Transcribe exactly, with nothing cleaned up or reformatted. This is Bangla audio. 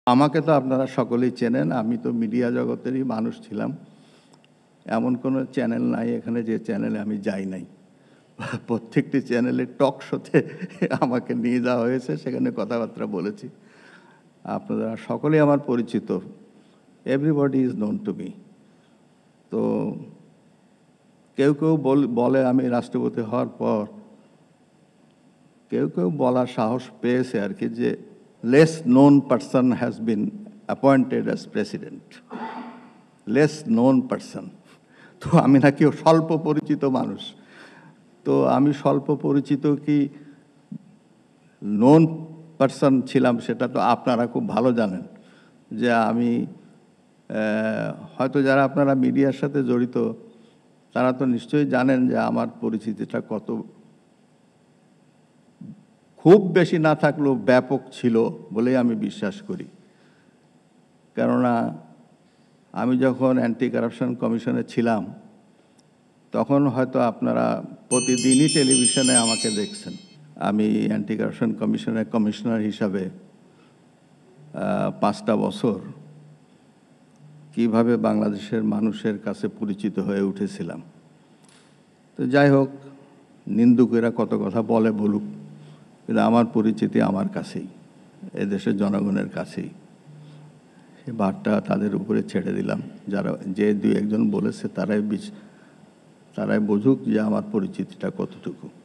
আমাকে তো আপনারা সকলেই চেনেন, আমি তো মিডিয়া জগতেরই মানুষ ছিলাম। এমন কোনো চ্যানেল নাই এখানে যে চ্যানেলে আমি যাই নাই। প্রত্যেকটি চ্যানেলে টক শোতে আমাকে নিয়ে যাওয়া হয়েছে, সেখানে কথাবার্তা বলেছি। আপনারা সকলেই আমার পরিচিত, everybody is known to me. তো কেউ কেউ বলে আমি রাষ্ট্রপতি হওয়ার পর কেউ কেউ বলার সাহস পেয়েছে আর কি, যে less known person has been appointed as president. Less known person, তো আমি নাকি স্বল্প পরিচিত মানুষ। তো আমি স্বল্প পরিচিত কি নোন পারসন ছিলাম সেটা তো আপনারা খুব ভালো জানেন। যে আমি হয়তো যারা আপনারা মিডিয়ার সাথে জড়িত তারা তো নিশ্চয়ই জানেন যে আমার পরিচিতিটা কত, খুব বেশি না থাকলেও ব্যাপক ছিল বলেই আমি বিশ্বাস করি। কেননা আমি যখন অ্যান্টি কারাপশন কমিশনে ছিলাম তখন হয়তো আপনারা প্রতিদিনই টেলিভিশনে আমাকে দেখছেন। আমি অ্যান্টি কারাপশন কমিশনের কমিশনার হিসাবে পাঁচটা বছর কিভাবে বাংলাদেশের মানুষের কাছে পরিচিত হয়ে উঠেছিলাম। তো যাই হোক, নিন্দুকেরা কত কথা বলে বলুক, কিন্তু আমার পরিচিতি আমার কাছেই, এদেশের জনগণের কাছেই। সে ভারটা তাদের উপরে ছেড়ে দিলাম। যারা যে দুই একজন বলেছে তারাই তারাই বুঝুক যে আমার পরিচিতিটা কতটুকু।